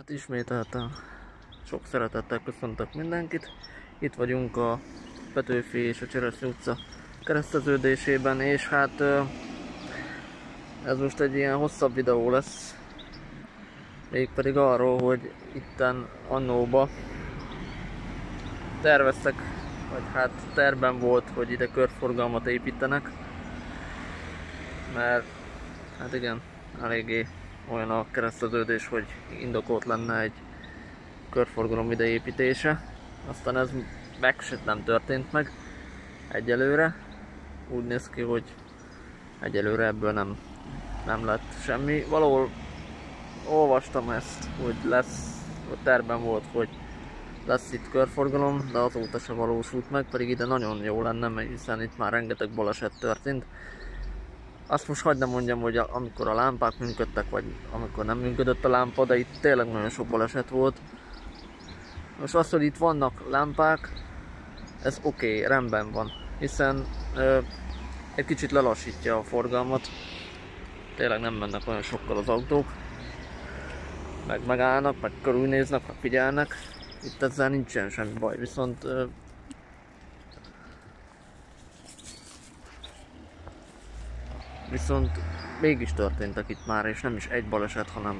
Hát ismételten sok szeretettel köszöntök mindenkit. Itt vagyunk a Petőfi és a Cseresznye utca kereszteződésében, és hát ez most egy ilyen hosszabb videó lesz. Mégpedig arról, hogy itten annóba terveztek, vagy hát tervben volt, hogy ide körforgalmat építenek. Mert hát igen, eléggé olyan a kereszteződés, hogy indokolt lenne egy körforgalom ide építése. Aztán ez nem történt meg egyelőre. Úgy néz ki, hogy egyelőre ebből nem lett semmi. Valahol olvastam ezt, hogy lesz, a tervben volt, hogy lesz itt körforgalom, de azóta se valósult meg, pedig ide nagyon jó lenne, mert hiszen itt már rengeteg baleset történt. Azt most hagyd ne mondjam, hogy amikor a lámpák működtek, vagy amikor nem működött a lámpa, de itt tényleg nagyon sok baleset volt. Most az, hogy itt vannak lámpák, ez oké, rendben van, hiszen egy kicsit lelassítja a forgalmat. Tényleg nem mennek olyan sokkal az autók, meg megállnak, meg körülnéznek, meg figyelnek. Itt ezzel nincsen semmi baj, viszont mégis történtek itt már, és nem is egy baleset, hanem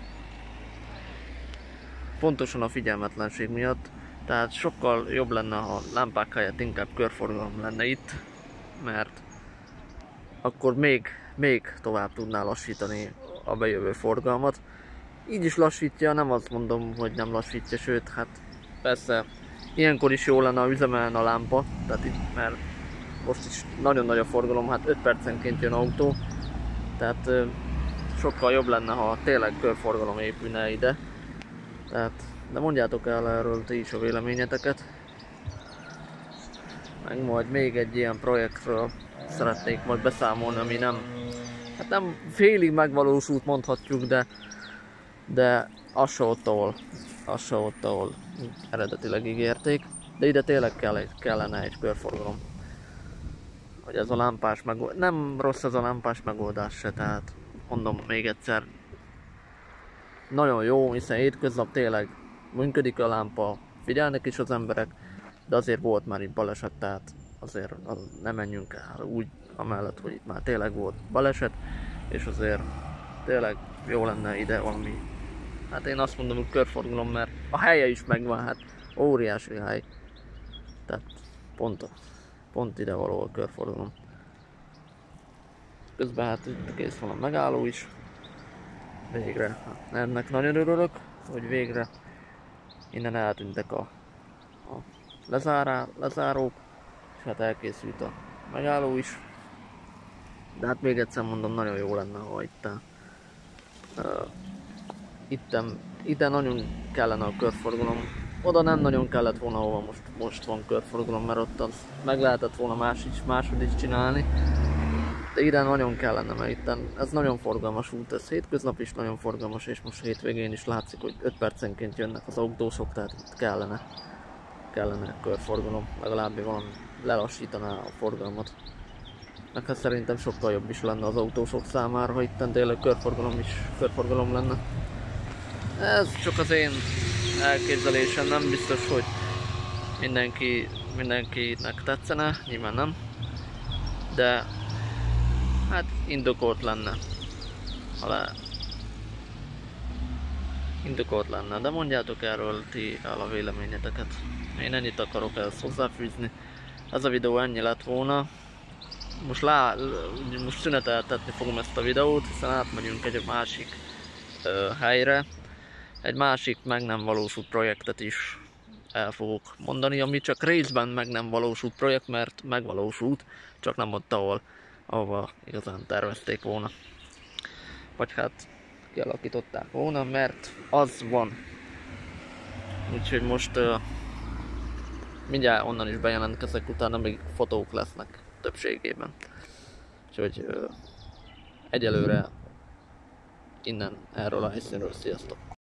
pontosan a figyelmetlenség miatt. Tehát sokkal jobb lenne, ha lámpák helyett inkább körforgalom lenne itt, mert akkor még tovább tudná lassítani a bejövő forgalmat. Így is lassítja, nem azt mondom, hogy nem lassítja, sőt, hát persze ilyenkor is jó lenne, ha üzemelne a lámpa, tehát itt, mert most is nagyon nagy a forgalom, hát 5 percenként jön autó, tehát sokkal jobb lenne, ha tényleg körforgalom épülne ide. Tehát, de mondjátok el erről ti is a véleményeteket. Meg majd még egy ilyen projektről szeretnék majd beszámolni, ami nem félig megvalósult mondhatjuk, de az se ott, ahol eredetileg ígérték. De ide tényleg kellene egy körforgalom. Hogy ez a lámpás megoldás, nem rossz ez a lámpás megoldás se, tehát mondom még egyszer, nagyon jó, hiszen hétköznap tényleg működik a lámpa, figyelnek is az emberek, de azért volt már itt baleset, tehát azért nem menjünk el úgy amellett, hogy itt már tényleg volt baleset, és azért tényleg jó lenne ide valami, hát én azt mondom, hogy körforgalom, mert a helye is megvan, hát óriási hely, tehát pont ide való a körforgalom. Közben hát itt kész van a megálló is. Végre. Hát ennek nagyon örülök, hogy végre innen eltűntek a lezárók, és hát elkészült a megálló is. De hát még egyszer mondom, nagyon jó lenne, ha itten nagyon kellene a körforgalom. Oda nem nagyon kellett volna, ahova most van körforgalom, mert ott az meg lehetett volna máshogy is csinálni. De ide nagyon kellene, mert itten ez nagyon forgalmas út, ez hétköznap is nagyon forgalmas, és most hétvégén is látszik, hogy 5 percenként jönnek az autósok, tehát itt kellene körforgalom, legalább valami lelassítaná a forgalmat. Meg hát szerintem sokkal jobb is lenne az autósok számára, ha itten tényleg körforgalom lenne. Ez csak az én elképzelésem, nem biztos, hogy mindenkinek tetszene, nyilván nem, de hát indokolt lenne, de mondjátok erről ti el a véleményeteket. Én ennyit akarok ezt hozzáfűzni. Ez a videó ennyi lett volna. Most szüneteltetni fogom ezt a videót, hiszen átmegyünk egy másik helyre. Egy másik meg nem valósult projektet is el fogok mondani, ami csak részben meg nem valósult projekt, mert megvalósult, csak nem ott, ahova igazán tervezték volna. Vagy hát kialakították volna, mert az van. Úgyhogy most mindjárt onnan is bejelentkezek, utána még fotók lesznek többségében. Úgyhogy egyelőre innen erről a helyszínről sziasztok!